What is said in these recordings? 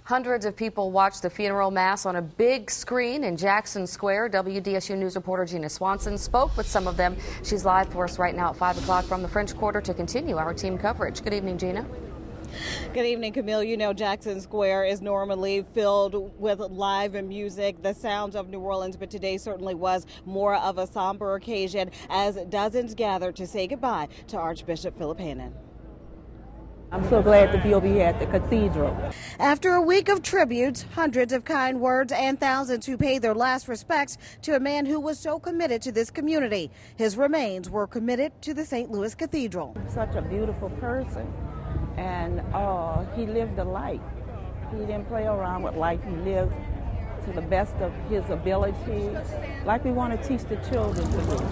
Hundreds of people watched the funeral mass on a big screen in Jackson Square. WDSU News reporter Gina Swanson spoke with some of them. She's live for us right now at 5 o'clock from the French Quarter to continue our team coverage. Good evening, Gina. Good evening, Camille. You know, Jackson Square is normally filled with live music, the sounds of New Orleans, but today certainly was more of a somber occasion as dozens gathered to say goodbye to Archbishop Philip Hannan. I'm so glad to be here at the cathedral. After a week of tributes, hundreds of kind words, and thousands who paid their last respects to a man who was so committed to this community, his remains were committed to the St. Louis Cathedral. Such a beautiful person, and he lived a life. He didn't play around with life. He lived to the best of his ability, like we want to teach the children to do.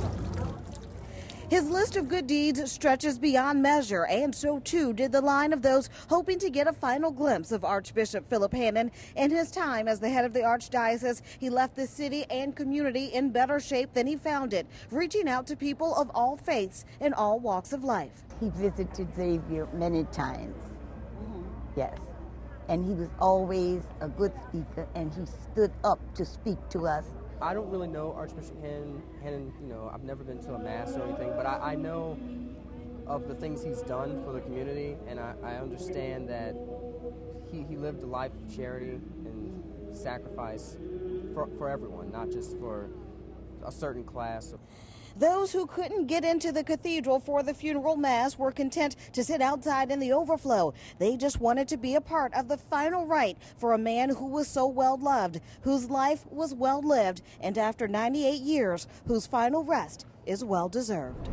His list of good deeds stretches beyond measure, and so too did the line of those hoping to get a final glimpse of Archbishop Philip Hannan. In his time as the head of the Archdiocese, he left the city and community in better shape than he found it, reaching out to people of all faiths and all walks of life. He visited Xavier many times, yes, and he was always a good speaker, and he stood up to speak to us. I don't really know Archbishop Hannan, you know, I've never been to a mass or anything, but I know of the things he's done for the community, and I understand that he lived a life of charity and sacrifice for everyone, not just for a certain class. Those who couldn't get into the cathedral for the funeral mass were content to sit outside in the overflow. They just wanted to be a part of the final rite for a man who was so well loved, whose life was well lived, and after 98 years, whose final rest is well deserved.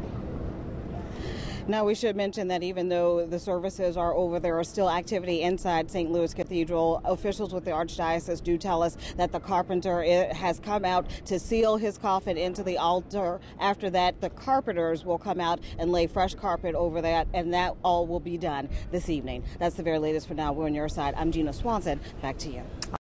Now, we should mention that even though the services are over, there is still activity inside St. Louis Cathedral. Officials with the Archdiocese do tell us that the carpenter has come out to seal his coffin into the altar. After that, the carpenters will come out and lay fresh carpet over that, and that all will be done this evening. That's the very latest for now. We're on your side. I'm Gina Swanson. Back to you.